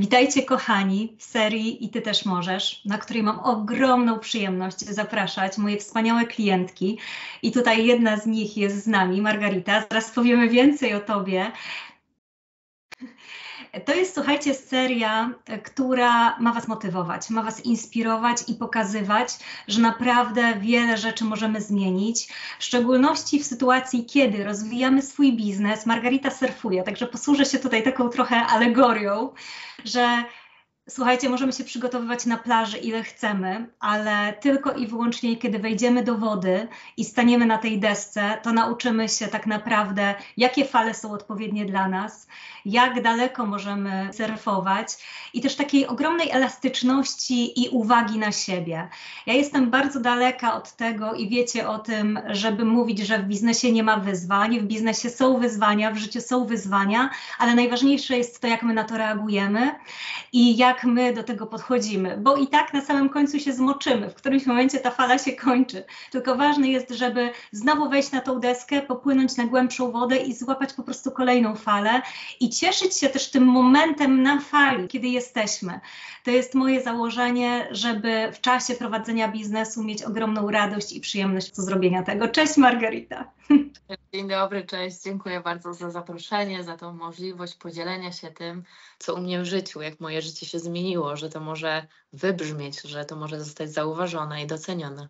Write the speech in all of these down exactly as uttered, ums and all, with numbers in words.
Witajcie kochani w serii I Ty też możesz, na której mam ogromną przyjemność zapraszać moje wspaniałe klientki. I tutaj jedna z nich jest z nami, Margarita. Zaraz powiemy więcej o Tobie. To jest, słuchajcie, seria, która ma Was motywować, ma Was inspirować i pokazywać, że naprawdę wiele rzeczy możemy zmienić, w szczególności w sytuacji, kiedy rozwijamy swój biznes. Margarita surfuje, także posłużę się tutaj taką trochę alegorią, że słuchajcie, możemy się przygotowywać na plaży ile chcemy, ale tylko i wyłącznie kiedy wejdziemy do wody i staniemy na tej desce, to nauczymy się tak naprawdę, jakie fale są odpowiednie dla nas, jak daleko możemy surfować i też takiej ogromnej elastyczności i uwagi na siebie. Ja jestem bardzo daleka od tego i wiecie o tym, żeby mówić, że w biznesie nie ma wyzwań, w biznesie są wyzwania, w życiu są wyzwania, ale najważniejsze jest to, jak my na to reagujemy i jak my do tego podchodzimy, bo i tak na samym końcu się zmoczymy, w którymś momencie ta fala się kończy. Tylko ważne jest, żeby znowu wejść na tą deskę, popłynąć na głębszą wodę i złapać po prostu kolejną falę i cieszyć się też tym momentem na fali, kiedy jesteśmy. To jest moje założenie, żeby w czasie prowadzenia biznesu mieć ogromną radość i przyjemność z zrobienia tego. Cześć Margarita. Dzień dobry, cześć. Dziękuję bardzo za zaproszenie, za tą możliwość podzielenia się tym, co u mnie w życiu, jak moje życie się zmieniło, że to może wybrzmieć, że to może zostać zauważone i docenione.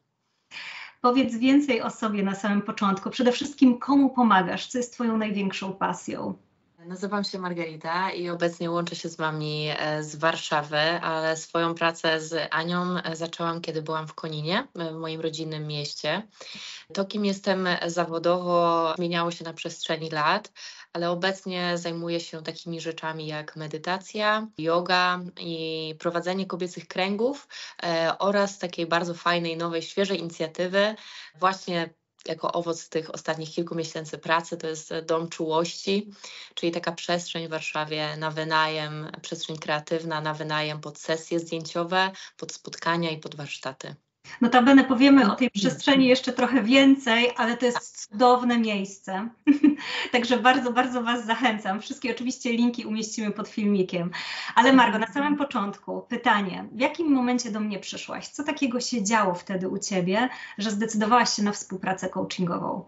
Powiedz więcej o sobie na samym początku. Przede wszystkim komu pomagasz? Co jest Twoją największą pasją? Nazywam się Margarita i obecnie łączę się z Wami z Warszawy, ale swoją pracę z Anią zaczęłam, kiedy byłam w Koninie, w moim rodzinnym mieście. To, kim jestem zawodowo, zmieniało się na przestrzeni lat, ale obecnie zajmuję się takimi rzeczami jak medytacja, yoga i prowadzenie kobiecych kręgów e, oraz takiej bardzo fajnej, nowej, świeżej inicjatywy właśnie jako owoc tych ostatnich kilku miesięcy pracy, to jest Dom Czułości, czyli taka przestrzeń w Warszawie na wynajem, przestrzeń kreatywna na wynajem pod sesje zdjęciowe, pod spotkania i pod warsztaty. Notabene powiemy o tej przestrzeni jeszcze trochę więcej, ale to jest cudowne miejsce. Także bardzo, bardzo Was zachęcam. Wszystkie oczywiście linki umieścimy pod filmikiem. Ale Margo, na samym początku pytanie, w jakim momencie do mnie przyszłaś? Co takiego się działo wtedy u Ciebie, że zdecydowałaś się na współpracę coachingową?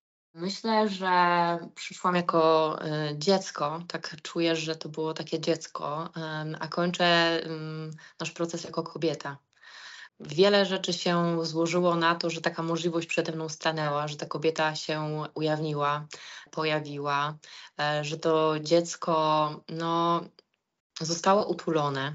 Myślę, że przyszłam jako y, dziecko, tak czuję, że to było takie dziecko, y, a kończę y, nasz proces jako kobieta. Wiele rzeczy się złożyło na to, że taka możliwość przede mną stanęła, że ta kobieta się ujawniła, pojawiła, e, że to dziecko no, zostało utulone.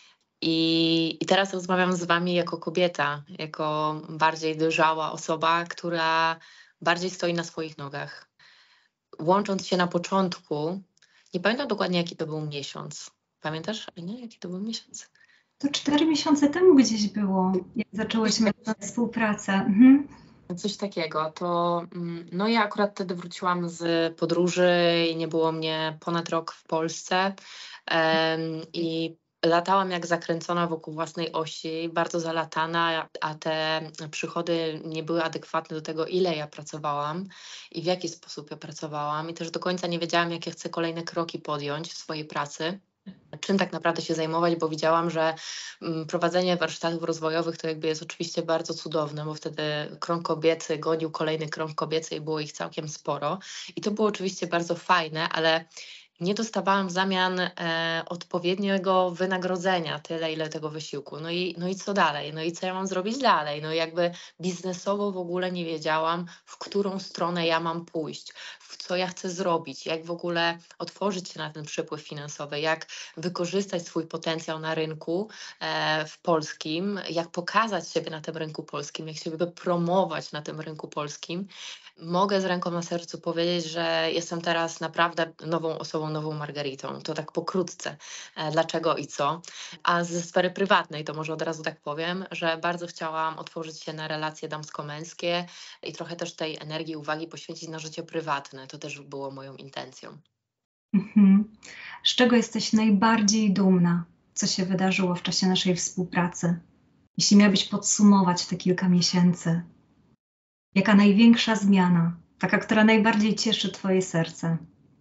I, I teraz rozmawiam z Wami jako kobieta, jako bardziej dojrzała osoba, która bardziej stoi na swoich nogach. Łącząc się na początku, nie pamiętam dokładnie, jaki to był miesiąc. Pamiętasz, Ania, jaki to był miesiąc? To cztery miesiące temu gdzieś było, jak zaczęłyśmy tę współpracę. Mhm. Coś takiego, to no ja akurat wtedy wróciłam z podróży i nie było mnie ponad rok w Polsce um, i latałam jak zakręcona wokół własnej osi, bardzo zalatana, a te przychody nie były adekwatne do tego, ile ja pracowałam i w jaki sposób ja pracowałam i też do końca nie wiedziałam, jakie chcę kolejne kroki podjąć w swojej pracy. Czym tak naprawdę się zajmować, bo widziałam, że prowadzenie warsztatów rozwojowych to jakby jest oczywiście bardzo cudowne, bo wtedy krąg kobiecy gonił kolejny krąg kobiecy i było ich całkiem sporo. I to było oczywiście bardzo fajne, ale nie dostawałam w zamian e, odpowiedniego wynagrodzenia, tyle ile tego wysiłku. No i, no i co dalej? No i co ja mam zrobić dalej? No jakby biznesowo w ogóle nie wiedziałam, w którą stronę ja mam pójść, w co ja chcę zrobić, jak w ogóle otworzyć się na ten przepływ finansowy, jak wykorzystać swój potencjał na rynku e, w polskim, jak pokazać siebie na tym rynku polskim, jak siebie promować na tym rynku polskim. Mogę z ręką na sercu powiedzieć, że jestem teraz naprawdę nową osobą, nową Margaritą. To tak pokrótce. E, dlaczego i co? A ze sfery prywatnej, to może od razu tak powiem, że bardzo chciałam otworzyć się na relacje damsko-męskie i trochę też tej energii, uwagi poświęcić na życie prywatne. To też było moją intencją. Mhm. Z czego jesteś najbardziej dumna, co się wydarzyło w czasie naszej współpracy? Jeśli miałabyś podsumować te kilka miesięcy, jaka największa zmiana, taka, która najbardziej cieszy Twoje serce?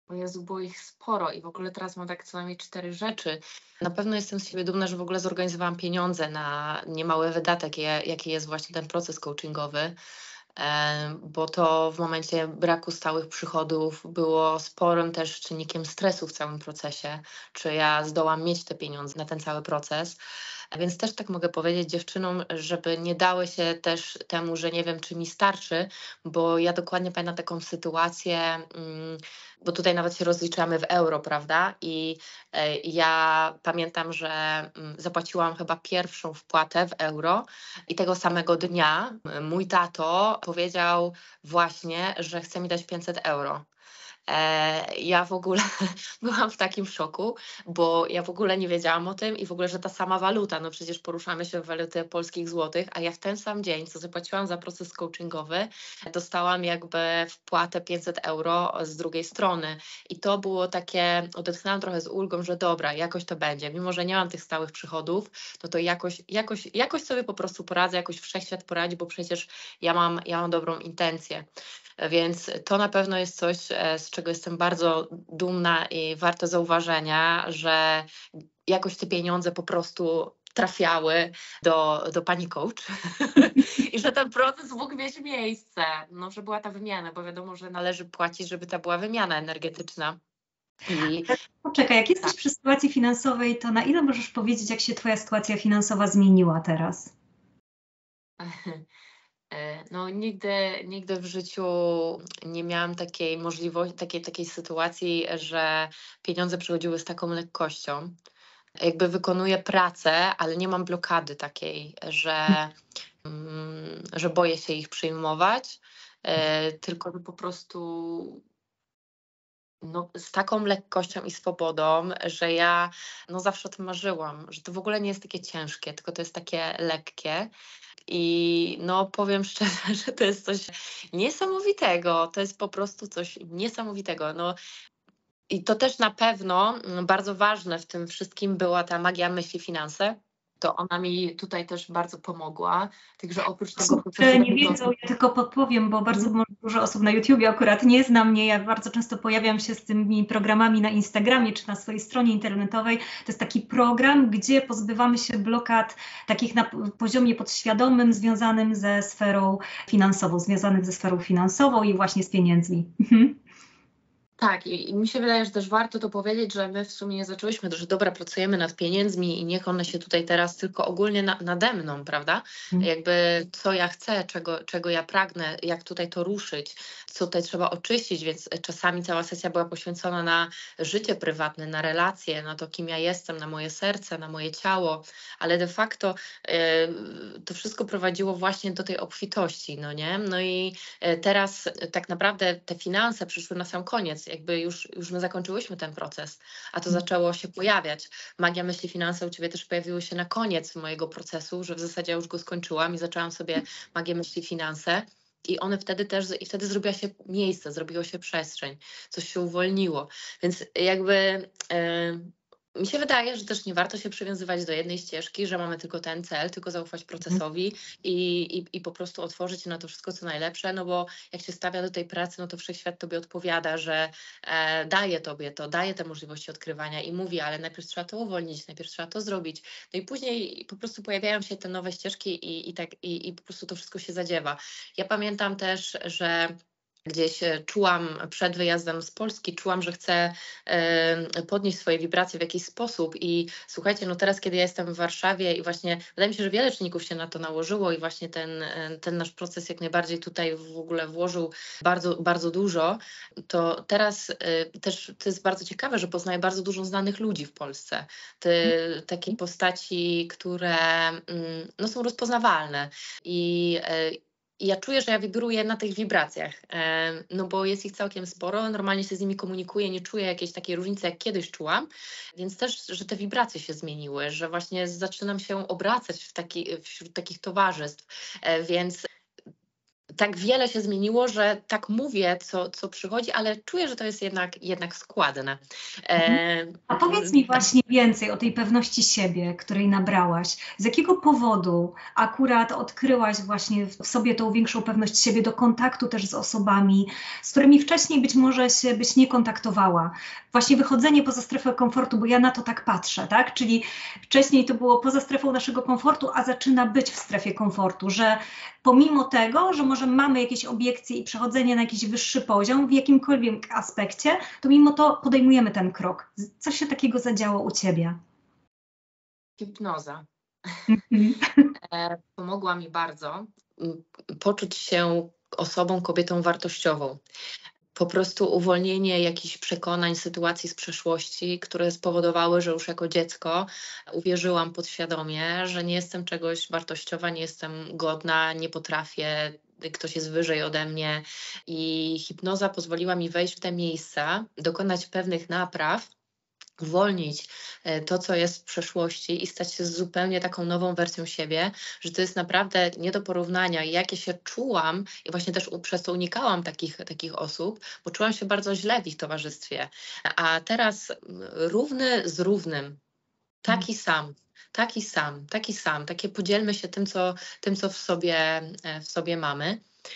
O Jezu, było ich sporo i w ogóle teraz mam tak co najmniej cztery rzeczy. Na pewno jestem z siebie dumna, że w ogóle zorganizowałam pieniądze na niemały wydatek, je- jaki jest właśnie ten proces coachingowy. E, Bo to w momencie braku stałych przychodów było sporym też czynnikiem stresu w całym procesie, czy ja zdołam mieć te pieniądze na ten cały proces. A więc też tak mogę powiedzieć dziewczynom, żeby nie dały się też temu, że nie wiem, czy mi starczy, bo ja dokładnie pamiętam taką sytuację, mm, bo tutaj nawet się rozliczamy w euro, prawda? I e, ja pamiętam, że mm, zapłaciłam chyba pierwszą wpłatę w euro i tego samego dnia m, mój tato powiedział właśnie, że chce mi dać pięćset euro. E, ja w ogóle byłam w takim szoku, bo ja w ogóle nie wiedziałam o tym i w ogóle, że ta sama waluta, no przecież poruszamy się w waluty polskich złotych, a ja w ten sam dzień, co zapłaciłam za proces coachingowy, dostałam jakby wpłatę pięćset euro z drugiej strony i to było takie, odetchnęłam trochę z ulgą, że dobra, jakoś to będzie, mimo że nie mam tych stałych przychodów, no to jakoś, jakoś, jakoś sobie po prostu poradzę, jakoś wszechświat poradzi, bo przecież ja mam, ja mam dobrą intencję. Więc to na pewno jest coś, e, z czego jestem bardzo dumna i warte zauważenia, że jakoś te pieniądze po prostu trafiały do, do pani coach i że ten proces mógł mieć miejsce, no, że była ta wymiana, bo wiadomo, że należy płacić, żeby ta była wymiana energetyczna. I Poczekaj, jak jesteś tak. przy sytuacji finansowej, to na ile możesz powiedzieć, jak się twoja sytuacja finansowa zmieniła teraz? E, No, nigdy, nigdy w życiu nie miałam takiej możliwości, takiej, takiej sytuacji, że pieniądze przychodziły z taką lekkością. Jakby wykonuję pracę, ale nie mam blokady takiej, że, mm, że boję się ich przyjmować, e, tylko że po prostu no, z taką lekkością i swobodą, że ja no, zawsze o tym marzyłam, że to w ogóle nie jest takie ciężkie, tylko to jest takie lekkie. I no powiem szczerze, że to jest coś niesamowitego. To jest po prostu coś niesamowitego. No i to też na pewno mm, bardzo ważne w tym wszystkim była ta magia myśli finanse. To ona mi tutaj też bardzo pomogła. Także oprócz tego Osób, procesu. które nie wiedzą, ja tylko podpowiem, bo bardzo dużo osób na YouTubie akurat nie zna mnie. Ja bardzo często pojawiam się z tymi programami na Instagramie czy na swojej stronie internetowej. To jest taki program, gdzie pozbywamy się blokad takich na poziomie podświadomym, związanym ze sferą finansową, związanych ze sferą finansową i właśnie z pieniędzmi. Mhm. Tak, i, i mi się wydaje, że też warto to powiedzieć, że my w sumie nie zaczęłyśmy, że dobra, pracujemy nad pieniędzmi i niech one się tutaj teraz tylko ogólnie na, nade mną, prawda? Jakby co ja chcę, czego, czego ja pragnę, jak tutaj to ruszyć, co tutaj trzeba oczyścić, więc czasami cała sesja była poświęcona na życie prywatne, na relacje, na to, kim ja jestem, na moje serce, na moje ciało, ale de facto e, to wszystko prowadziło właśnie do tej obfitości, no nie? No i e, teraz e, tak naprawdę te finanse przyszły na sam koniec, jakby już, już my zakończyłyśmy ten proces, a to zaczęło się pojawiać. Magia myśli finanse u Ciebie też pojawiły się na koniec mojego procesu, że w zasadzie ja już go skończyłam i zaczęłam sobie magię myśli finanse. I one wtedy też, i wtedy zrobiła się miejsce, zrobiło się przestrzeń, coś się uwolniło. Więc jakby e, mi się wydaje, że też nie warto się przywiązywać do jednej ścieżki, że mamy tylko ten cel, tylko zaufać procesowi i, i, i po prostu otworzyć się na to wszystko, co najlepsze, no bo jak się stawia do tej pracy, no to wszechświat tobie odpowiada, że e, daje tobie to, daje te możliwości odkrywania i mówi, ale najpierw trzeba to uwolnić, najpierw trzeba to zrobić. No i później po prostu pojawiają się te nowe ścieżki i, i, tak, i, i po prostu to wszystko się zadziewa. Ja pamiętam też, że gdzieś e, czułam przed wyjazdem z Polski, czułam, że chcę e, podnieść swoje wibracje w jakiś sposób i słuchajcie, no teraz kiedy ja jestem w Warszawie i właśnie wydaje mi się, że wiele czynników się na to nałożyło i właśnie ten, e, ten nasz proces jak najbardziej tutaj w ogóle włożył bardzo, bardzo dużo, to teraz e, też to jest bardzo ciekawe, że poznaję bardzo dużo znanych ludzi w Polsce. Te, takie postaci, które mm, no, są rozpoznawalne i e, i ja czuję, że ja wibruję na tych wibracjach, e, no bo jest ich całkiem sporo, normalnie się z nimi komunikuję, nie czuję jakiejś takiej różnicy, jak kiedyś czułam, więc też, że te wibracje się zmieniły, że właśnie zaczynam się obracać w taki, wśród takich towarzystw, e, więc tak wiele się zmieniło, że tak mówię, co, co przychodzi, ale czuję, że to jest jednak, jednak składne. E, A powiedz mi właśnie więcej o tej pewności siebie, której nabrałaś. Z jakiego powodu akurat odkryłaś właśnie w sobie tą większą pewność siebie do kontaktu też z osobami, z którymi wcześniej być może się byś nie kontaktowała? Właśnie wychodzenie poza strefę komfortu, bo ja na to tak patrzę, tak? Czyli wcześniej to było poza strefą naszego komfortu, a zaczyna być w strefie komfortu, że pomimo tego, że może mamy jakieś obiekcje i przechodzenie na jakiś wyższy poziom w jakimkolwiek aspekcie, to mimo to podejmujemy ten krok. Co się takiego zadziało u Ciebie? Hipnoza. Pomogła mi bardzo poczuć się osobą, kobietą wartościową. Po prostu uwolnienie jakichś przekonań, sytuacji z przeszłości, które spowodowały, że już jako dziecko uwierzyłam podświadomie, że nie jestem czegoś wartościowa, nie jestem godna, nie potrafię, ktoś jest wyżej ode mnie. I hipnoza pozwoliła mi wejść w te miejsca, dokonać pewnych napraw, uwolnić to, co jest w przeszłości i stać się zupełnie taką nową wersją siebie, że to jest naprawdę nie do porównania. I jak ja się czułam i właśnie też przez to unikałam takich, takich osób, bo czułam się bardzo źle w ich towarzystwie. A teraz równy z równym, taki sam, taki sam, taki sam, takie podzielmy się tym, co, tym, co w sobie, w sobie mamy.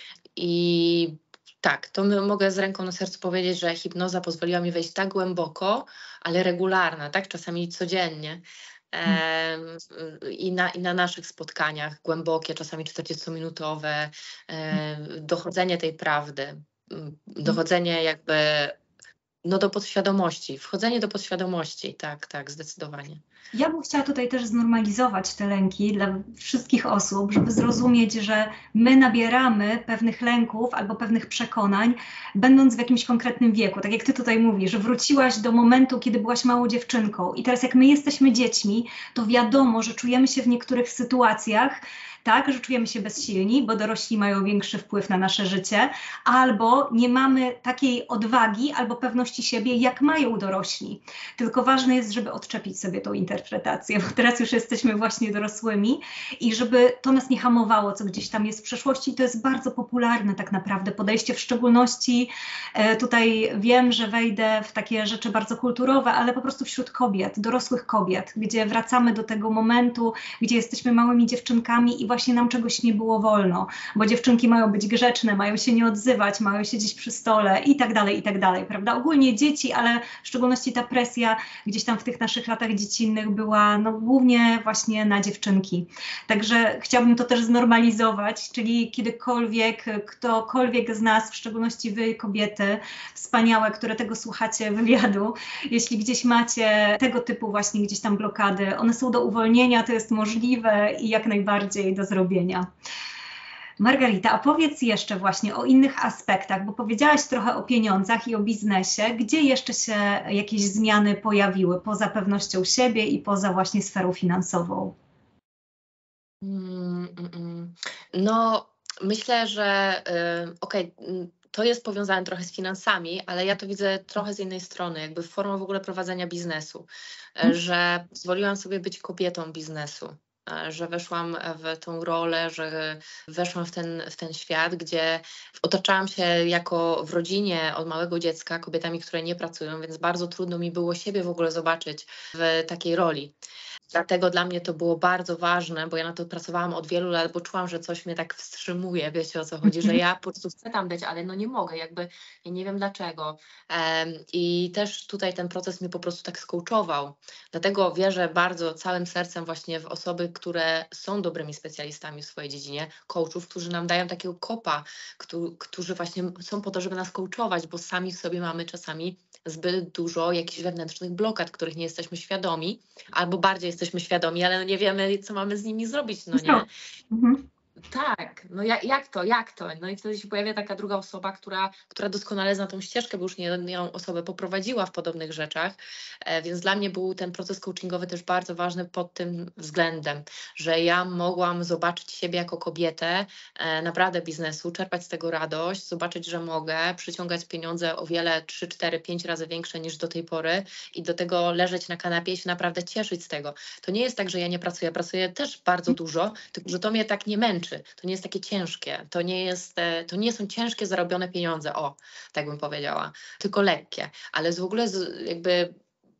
I tak, to mogę z ręką na sercu powiedzieć, że hipnoza pozwoliła mi wejść tak głęboko, ale regularna, tak, czasami codziennie. E, i, na, I na naszych spotkaniach głębokie, czasami czterdziestominutowe, e, dochodzenie tej prawdy, dochodzenie jakby no do podświadomości, wchodzenie do podświadomości, tak, tak, zdecydowanie. Ja bym chciała tutaj też znormalizować te lęki dla wszystkich osób, żeby zrozumieć, że my nabieramy pewnych lęków albo pewnych przekonań, będąc w jakimś konkretnym wieku. Tak jak Ty tutaj mówisz, że wróciłaś do momentu, kiedy byłaś małą dziewczynką i teraz jak my jesteśmy dziećmi, to wiadomo, że czujemy się w niektórych sytuacjach tak, że czujemy się bezsilni, bo dorośli mają większy wpływ na nasze życie, albo nie mamy takiej odwagi albo pewności siebie, jak mają dorośli. Tylko ważne jest, żeby odczepić sobie tą interpretację, bo teraz już jesteśmy właśnie dorosłymi i żeby to nas nie hamowało, co gdzieś tam jest w przeszłości. I to jest bardzo popularne tak naprawdę podejście, w szczególności e, tutaj wiem, że wejdę w takie rzeczy bardzo kulturowe, ale po prostu wśród kobiet, dorosłych kobiet, gdzie wracamy do tego momentu, gdzie jesteśmy małymi dziewczynkami i właśnie nam czegoś nie było wolno, bo dziewczynki mają być grzeczne, mają się nie odzywać, mają siedzieć przy stole i tak dalej, i tak dalej, prawda? Ogólnie dzieci, ale w szczególności ta presja gdzieś tam w tych naszych latach dziecinnych była no, głównie właśnie na dziewczynki. Także chciałabym to też znormalizować, czyli kiedykolwiek, ktokolwiek z nas, w szczególności wy kobiety, wspaniałe, które tego słuchacie wywiadu, jeśli gdzieś macie tego typu właśnie gdzieś tam blokady, one są do uwolnienia, to jest możliwe i jak najbardziej do zrobienia. Margarita, a powiedz jeszcze właśnie o innych aspektach, bo powiedziałaś trochę o pieniądzach i o biznesie. Gdzie jeszcze się jakieś zmiany pojawiły poza pewnością siebie i poza właśnie sferą finansową? Mm, mm, no, myślę, że y, okej, okay, to jest powiązane trochę z finansami, ale ja to widzę trochę z innej strony, jakby formą w ogóle prowadzenia biznesu, hmm. że pozwoliłam sobie być kobietą biznesu. Że weszłam w tą rolę, że weszłam w ten, w ten świat, gdzie otaczałam się jako w rodzinie od małego dziecka kobietami, które nie pracują, więc bardzo trudno mi było siebie w ogóle zobaczyć w takiej roli. Dlatego dla mnie to było bardzo ważne, bo ja na to pracowałam od wielu lat, bo czułam, że coś mnie tak wstrzymuje, wiecie o co chodzi, że ja po prostu chcę tam być, ale no nie mogę, jakby ja nie wiem dlaczego. Um, I też tutaj ten proces mnie po prostu tak skołczował. Dlatego wierzę bardzo całym sercem właśnie w osoby, które są dobrymi specjalistami w swojej dziedzinie, coachów, którzy nam dają takiego kopa, którzy, którzy właśnie są po to, żeby nas coachować, bo sami w sobie mamy czasami zbyt dużo jakichś wewnętrznych blokad, których nie jesteśmy świadomi, albo bardziej jesteśmy świadomi, ale no nie wiemy, co mamy z nimi zrobić, no nie? Mhm. Tak, no jak, jak to, jak to? No i wtedy się pojawia taka druga osoba, która, która doskonale zna tą ścieżkę, bo już niejedną osobę poprowadziła w podobnych rzeczach, e, więc dla mnie był ten proces coachingowy też bardzo ważny pod tym względem, że ja mogłam zobaczyć siebie jako kobietę, e, naprawdę biznesu, czerpać z tego radość, zobaczyć, że mogę przyciągać pieniądze o wiele trzy, cztery, pięć razy większe niż do tej pory i do tego leżeć na kanapie i się naprawdę cieszyć z tego. To nie jest tak, że ja nie pracuję, ja pracuję też bardzo dużo, tylko że to mnie tak nie męczy. rzeczy. To nie jest takie ciężkie. To nie jest, e, to nie są ciężkie zarobione pieniądze, o, tak bym powiedziała, tylko lekkie. Ale z w ogóle z, jakby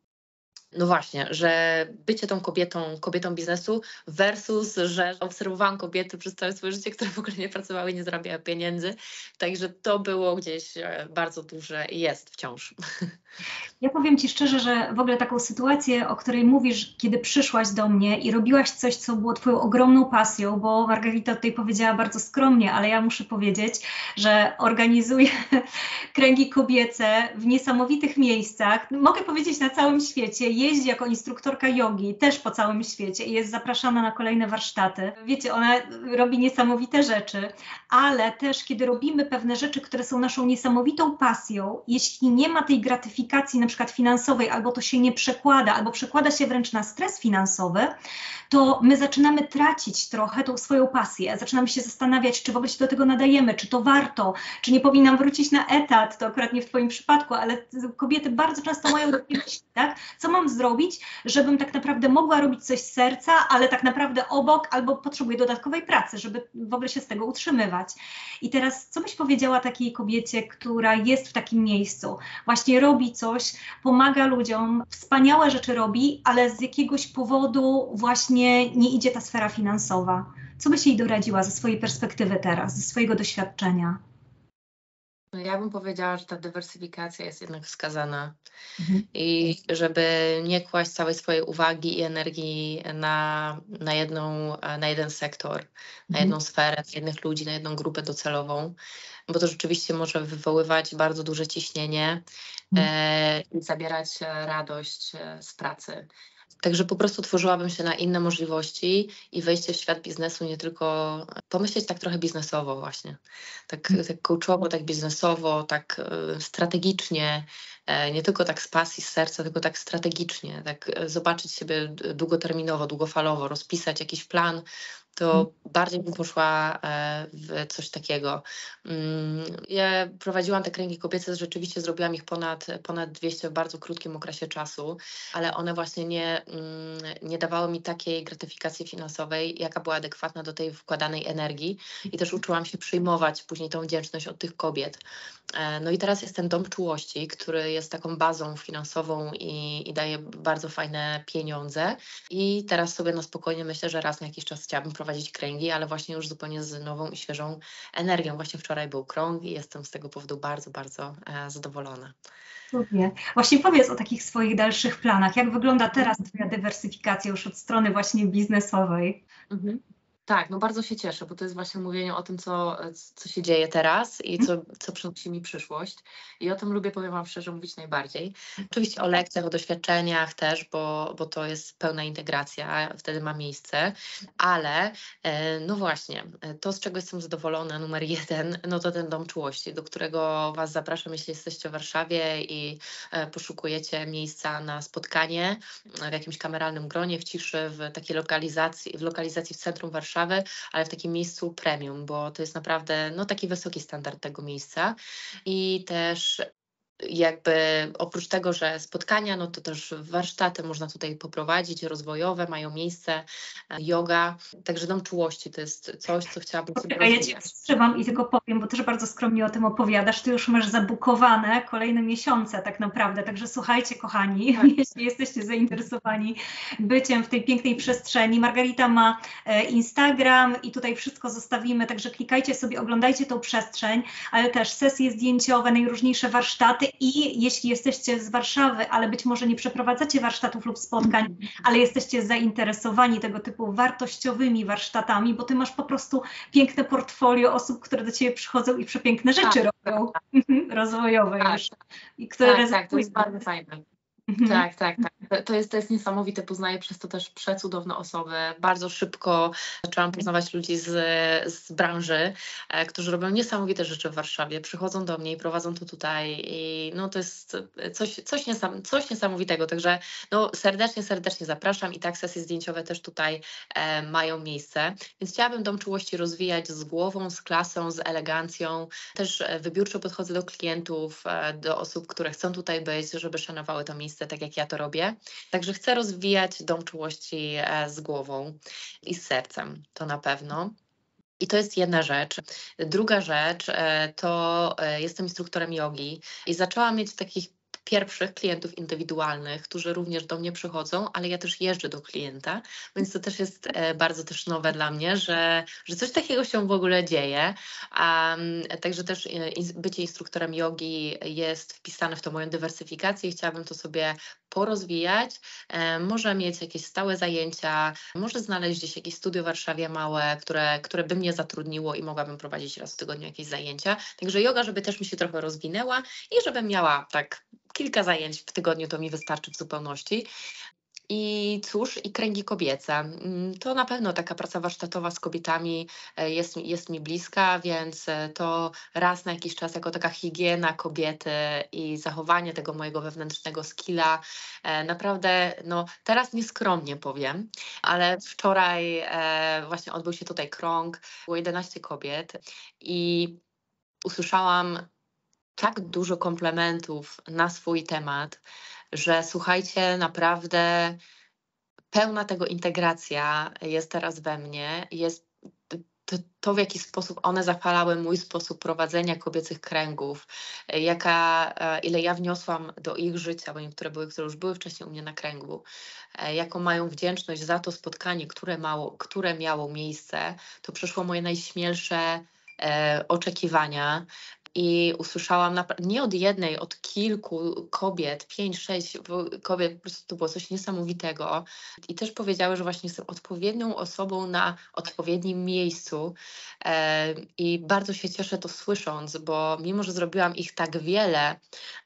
no właśnie, że bycie tą kobietą, kobietą biznesu versus, że obserwowałam kobiety przez całe swoje życie, które w ogóle nie pracowały, nie zarabiały pieniędzy. Także to było gdzieś e, bardzo duże i jest wciąż. Ja powiem Ci szczerze, że w ogóle taką sytuację, o której mówisz, kiedy przyszłaś do mnie i robiłaś coś, co było Twoją ogromną pasją, bo Margarita tutaj powiedziała bardzo skromnie, ale ja muszę powiedzieć, że organizuję kręgi kobiece w niesamowitych miejscach. Mogę powiedzieć na całym świecie. Jeździ jako instruktorka jogi też po całym świecie i jest zapraszana na kolejne warsztaty. Wiecie, ona robi niesamowite rzeczy, ale też kiedy robimy pewne rzeczy, które są naszą niesamowitą pasją, jeśli nie ma tej gratyfikacji na przykład finansowej, albo to się nie przekłada, albo przekłada się wręcz na stres finansowy, to my zaczynamy tracić trochę tą swoją pasję. Zaczynamy się zastanawiać, czy w ogóle się do tego nadajemy, czy to warto, czy nie powinnam wrócić na etat, to akurat nie w Twoim przypadku, ale kobiety bardzo często mają takie myśli, tak? Co mam zrobić, żebym tak naprawdę mogła robić coś z serca, ale tak naprawdę obok, albo potrzebuję dodatkowej pracy, żeby w ogóle się z tego utrzymywać. I teraz, co byś powiedziała takiej kobiecie, która jest w takim miejscu, właśnie robi coś, pomaga ludziom, wspaniałe rzeczy robi, ale z jakiegoś powodu właśnie nie idzie ta sfera finansowa. Co byś jej doradziła ze swojej perspektywy teraz, ze swojego doświadczenia? No ja bym powiedziała, że ta dywersyfikacja jest jednak wskazana Mhm. i żeby nie kłaść całej swojej uwagi i energii na, na, jedną, na jeden sektor, na Mhm. jedną sferę, na jednych ludzi, na jedną grupę docelową, bo to rzeczywiście może wywoływać bardzo duże ciśnienie e, i zabierać e, radość e, z pracy. Także po prostu tworzyłabym się na inne możliwości i wejście w świat biznesu, nie tylko pomyśleć tak trochę biznesowo właśnie, tak, tak coachowo, tak biznesowo, tak e, strategicznie, e, nie tylko tak z pasji, z serca, tylko tak strategicznie, tak e, zobaczyć siebie d- długoterminowo, długofalowo, rozpisać jakiś plan, to bardziej bym poszła e, w coś takiego. Mm, Ja prowadziłam te kręgi kobiece, rzeczywiście zrobiłam ich ponad, ponad dwieście w bardzo krótkim okresie czasu, ale one właśnie nie, mm, nie dawały mi takiej gratyfikacji finansowej, jaka była adekwatna do tej wkładanej energii i też uczyłam się przyjmować później tą wdzięczność od tych kobiet. E, No i teraz jest ten dom czułości, który jest taką bazą finansową i, i daje bardzo fajne pieniądze. I teraz sobie na spokojnie myślę, że raz na jakiś czas chciałabym prowadzić kręgi, ale właśnie już zupełnie z nową i świeżą energią. Właśnie wczoraj był krąg i jestem z tego powodu bardzo, bardzo e, zadowolona. Cudnie. Właśnie powiedz o takich swoich dalszych planach. Jak wygląda teraz Twoja dywersyfikacja już od strony właśnie biznesowej? Mhm. Tak, no bardzo się cieszę, bo to jest właśnie mówienie o tym, co, co się dzieje teraz i co, co przynosi mi przyszłość. I o tym lubię, powiem Wam szczerze, mówić najbardziej. Oczywiście o lekcjach, o doświadczeniach też, bo, bo to jest pełna integracja, wtedy ma miejsce. Ale e, no właśnie, e, to z czego jestem zadowolona, numer jeden, no to ten dom czułości, do którego Was zapraszam, jeśli jesteście w Warszawie i e, poszukujecie miejsca na spotkanie w jakimś kameralnym gronie, w ciszy, w takiej lokalizacji, w lokalizacji w centrum Warszawy, ale w takim miejscu premium, bo to jest naprawdę no, taki wysoki standard tego miejsca. I też jakby oprócz tego, że spotkania, no to też warsztaty można tutaj poprowadzić, rozwojowe, mają miejsce, e, yoga, także dom czułości to jest coś, co chciałabym sobie A ja Cię rozwijać. wstrzymam i tylko powiem, bo też bardzo skromnie o tym opowiadasz. Ty już masz zabukowane kolejne miesiące tak naprawdę. Także słuchajcie, kochani, Tak. jeśli jesteście zainteresowani byciem w tej pięknej przestrzeni. Margarita ma e, Instagram i tutaj wszystko zostawimy, także klikajcie sobie, oglądajcie tą przestrzeń, ale też sesje zdjęciowe, najróżniejsze warsztaty i jeśli jesteście z Warszawy, ale być może nie przeprowadzacie warsztatów lub spotkań, ale jesteście zainteresowani tego typu wartościowymi warsztatami, bo ty masz po prostu piękne portfolio osób, które do ciebie przychodzą i przepiękne rzeczy Tak, robią, rozwojowe tak, już, i które tak, tak, to jest rezygnują. bardzo fajne. Mhm. Tak, tak, tak. To- To jest, to jest niesamowite. Poznaję przez to też przecudowne osoby. Bardzo szybko zaczęłam poznawać ludzi z, z branży, e, którzy robią niesamowite rzeczy w Warszawie. Przychodzą do mnie i prowadzą to tutaj i no to jest coś, coś, niesam, coś niesamowitego. Także no serdecznie, serdecznie zapraszam i tak sesje zdjęciowe też tutaj e, mają miejsce. Więc chciałabym dom czułości rozwijać z głową, z klasą, z elegancją. Też e, wybiórczo podchodzę do klientów, e, do osób, które chcą tutaj być, żeby szanowały to miejsce tak jak ja to robię. Także chcę rozwijać dom czułości e, z głową i z sercem, to na pewno. I to jest jedna rzecz. Druga rzecz e, to e, jestem instruktorem jogi i zaczęłam mieć takich pierwszych klientów indywidualnych, którzy również do mnie przychodzą, ale ja też jeżdżę do klienta, więc to też jest e, bardzo też nowe dla mnie, że, że coś takiego się w ogóle dzieje. A, także też e, in, bycie instruktorem jogi jest wpisane w tą moją dywersyfikację i chciałabym to sobie porozwijać, e, może mieć jakieś stałe zajęcia, może znaleźć gdzieś jakieś studio w Warszawie małe, które, które by mnie zatrudniło i mogłabym prowadzić raz w tygodniu jakieś zajęcia. Także yoga, żeby też mi się trochę rozwinęła i żebym miała tak kilka zajęć w tygodniu, to mi wystarczy w zupełności. I cóż, i kręgi kobiece. Mm, To na pewno taka praca warsztatowa z kobietami e, jest, mi- jest mi bliska, więc e, to raz na jakiś czas jako taka higiena kobiety i zachowanie tego mojego wewnętrznego skilla. E, Naprawdę, no teraz nieskromnie powiem, ale wczoraj e, właśnie odbył się tutaj krąg, było jedenaście kobiet i usłyszałam tak dużo komplementów na swój temat, że słuchajcie, naprawdę pełna tego integracja jest teraz we mnie. Jest to, to, w jaki sposób one zapalały mój sposób prowadzenia kobiecych kręgów, e, jaka, e, ile ja wniosłam do ich życia, bo niektóre były, które już były wcześniej u mnie na kręgu, e, jaką mają wdzięczność za to spotkanie, które, mało, które miało miejsce, to przeszło moje najśmielsze e, oczekiwania. I usłyszałam napra- nie od jednej, od kilku kobiet, pięć, sześć bo- kobiet, po prostu to było coś niesamowitego. I też powiedziały, że właśnie jestem odpowiednią osobą na odpowiednim miejscu. E, I bardzo się cieszę to słysząc, bo mimo, że zrobiłam ich tak wiele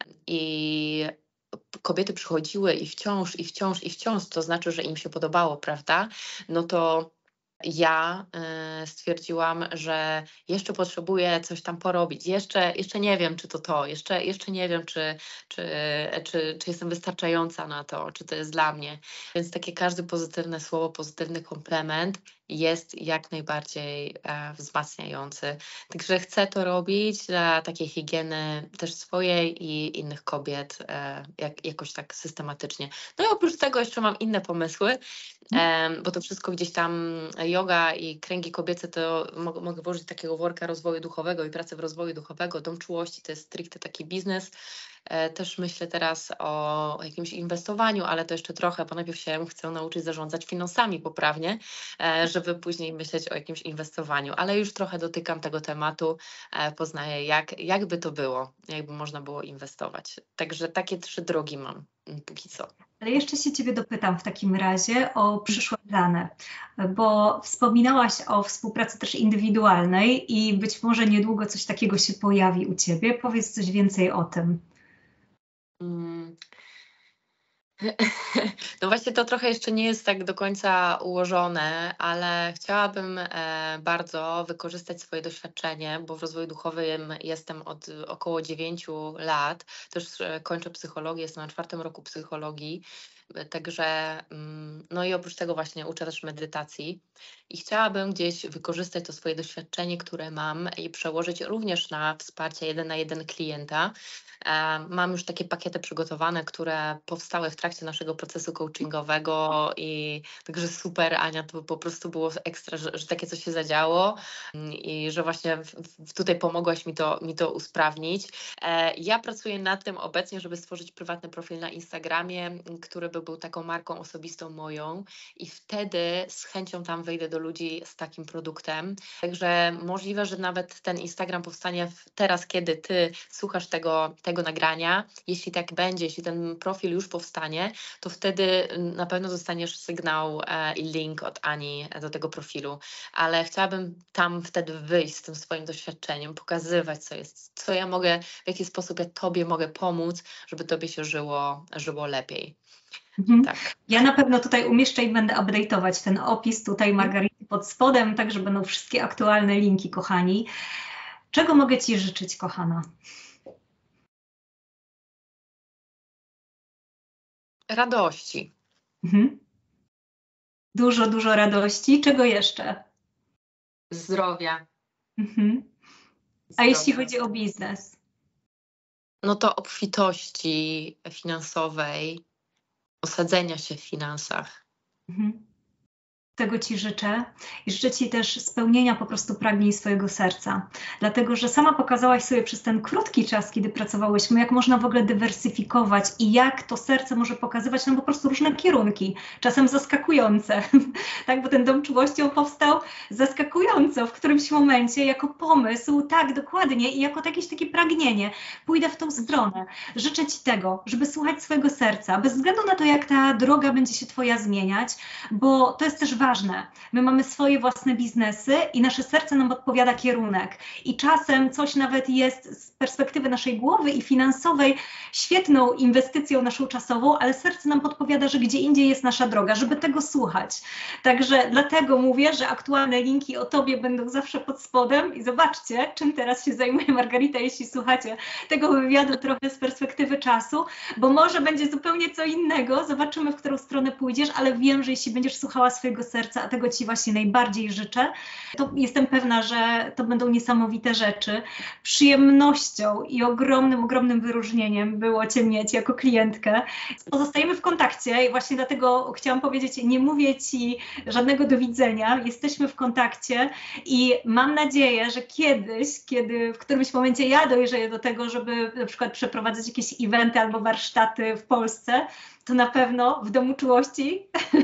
i kobiety przychodziły i wciąż, i wciąż, i wciąż, to znaczy, że im się podobało, prawda? No to ja y, stwierdziłam, że jeszcze potrzebuję coś tam porobić. Jeszcze, jeszcze nie wiem, czy to to. Jeszcze, jeszcze nie wiem, czy, czy, czy, czy jestem wystarczająca na to, czy to jest dla mnie. Więc takie każde pozytywne słowo, pozytywny komplement jest jak najbardziej e, wzmacniający. Także chcę to robić dla takiej higieny też swojej i innych kobiet e, jak, jakoś tak systematycznie. No i oprócz tego jeszcze mam inne pomysły, em, bo to wszystko gdzieś tam yoga i kręgi kobiece to mogę, mogę włożyć takiego worka rozwoju duchowego i pracy w rozwoju duchowego. Dom czułości to jest stricte taki biznes. E, Też myślę teraz o jakimś inwestowaniu, ale to jeszcze trochę, bo najpierw się chcę nauczyć zarządzać finansami poprawnie, e, żeby później myśleć o jakimś inwestowaniu. Ale już trochę dotykam tego tematu, e, poznaję jak, jakby to było, jakby można było inwestować. Także takie trzy drogi mam mm, póki co. Ale jeszcze się Ciebie dopytam w takim razie o przyszłe plany, bo wspominałaś o współpracy też indywidualnej i być może niedługo coś takiego się pojawi u Ciebie. Powiedz coś więcej o tym. Mm. No właśnie to trochę jeszcze nie jest tak do końca ułożone, ale chciałabym e, bardzo wykorzystać swoje doświadczenie, bo w rozwoju duchowym jestem od około dziewięciu lat. Też e, kończę psychologię, jestem na czwartym roku psychologii. e, Także, mm, no i oprócz tego właśnie uczę też medytacji i chciałabym gdzieś wykorzystać to swoje doświadczenie, które mam i przełożyć również na wsparcie jeden na jeden klienta. E, Mam już takie pakiety przygotowane, które powstały w trakcie naszego procesu coachingowego i także super, Ania, to po prostu było ekstra, że, że takie coś się zadziało mm, i że właśnie w, w, tutaj pomogłaś mi to, mi to usprawnić. E, Ja pracuję nad tym obecnie, żeby stworzyć prywatny profil na Instagramie, m, który by był taką marką osobistą moją i wtedy z chęcią tam wejdę do ludzi z takim produktem. Także możliwe, że nawet ten Instagram powstanie w, teraz, kiedy ty słuchasz tego, tego nagrania. Jeśli tak będzie, jeśli ten profil już powstanie, to wtedy mm, na pewno dostaniesz sygnał e, i link od Ani do tego profilu. Ale chciałabym tam wtedy wyjść z tym swoim doświadczeniem, pokazywać, co jest, co ja mogę, w jaki sposób ja Tobie mogę pomóc, żeby Tobie się żyło, żyło lepiej. Mhm. Tak. Ja na pewno tutaj umieszczę i będę update'ować ten opis tutaj Margarity pod spodem, tak że będą wszystkie aktualne linki, kochani. Czego mogę Ci życzyć, kochana? Radości. Mhm. Dużo, dużo radości. Czego jeszcze? Zdrowia. Mhm. A jeśli Zdrowia. chodzi o biznes? No to obfitości finansowej, osadzenia się w finansach. Mhm. Tego Ci życzę i życzę Ci też spełnienia po prostu pragnień swojego serca. Dlatego, że sama pokazałaś sobie przez ten krótki czas, kiedy pracowałyśmy, jak można w ogóle dywersyfikować i jak to serce może pokazywać nam po prostu różne kierunki, czasem zaskakujące. Tak, bo ten Dom Czułości powstał zaskakująco w którymś momencie jako pomysł, tak, dokładnie, i jako jakieś takie pragnienie. Pójdę w tą stronę. Życzę Ci tego, żeby słuchać swojego serca, bez względu na to, jak ta droga będzie się Twoja zmieniać, bo to jest też ważne. My mamy swoje własne biznesy i nasze serce nam podpowiada kierunek. I czasem coś nawet jest z perspektywy naszej głowy i finansowej świetną inwestycją naszą czasową, ale serce nam podpowiada, że gdzie indziej jest nasza droga, żeby tego słuchać. Także dlatego mówię, że aktualne linki o Tobie będą zawsze pod spodem i zobaczcie, czym teraz się zajmuje Margarita, jeśli słuchacie tego wywiadu trochę z perspektywy czasu, bo może będzie zupełnie co innego, zobaczymy, w którą stronę pójdziesz, ale wiem, że jeśli będziesz słuchała swojego serca, a tego Ci właśnie najbardziej życzę, to jestem pewna, że to będą niesamowite rzeczy. Przyjemnością i ogromnym, ogromnym wyróżnieniem było Cię mieć jako klientkę. Pozostajemy w kontakcie i właśnie dlatego chciałam powiedzieć, nie mówię Ci żadnego do widzenia, jesteśmy w kontakcie i mam nadzieję, że kiedyś, kiedy w którymś momencie ja dojrzeję do tego, żeby na przykład przeprowadzać jakieś eventy albo warsztaty w Polsce, to na pewno w Domu Czułości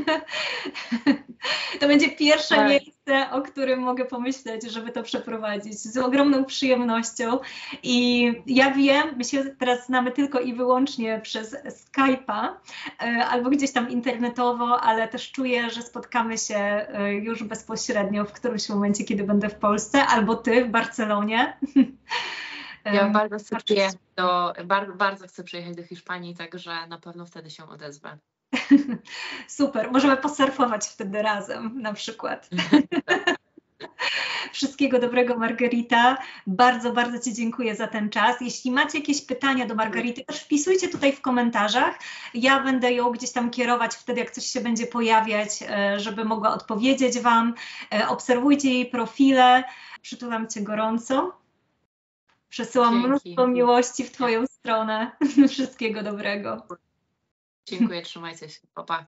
to będzie pierwsze Tak. miejsce, o którym mogę pomyśleć, żeby to przeprowadzić z ogromną przyjemnością. I ja wiem, my się teraz znamy tylko i wyłącznie przez Skype'a albo gdzieś tam internetowo, ale też czuję, że spotkamy się już bezpośrednio w którymś momencie, kiedy będę w Polsce, albo Ty w Barcelonie. Ja bardzo chcę przyjechać do, bardzo, bardzo chcę przyjechać do Hiszpanii, także na pewno wtedy się odezwę. Super, możemy posurfować wtedy razem na przykład. Wszystkiego dobrego, Margarita. Bardzo, bardzo Ci dziękuję za ten czas. Jeśli macie jakieś pytania do Margarity, też wpisujcie tutaj w komentarzach. Ja będę ją gdzieś tam kierować wtedy, jak coś się będzie pojawiać, żeby mogła odpowiedzieć Wam. Obserwujcie jej profile. Przytulam Cię gorąco. Przesyłam Dzięki. mnóstwo miłości w Twoją stronę. Wszystkiego dobrego. Dziękuję, trzymajcie się. Pa, pa.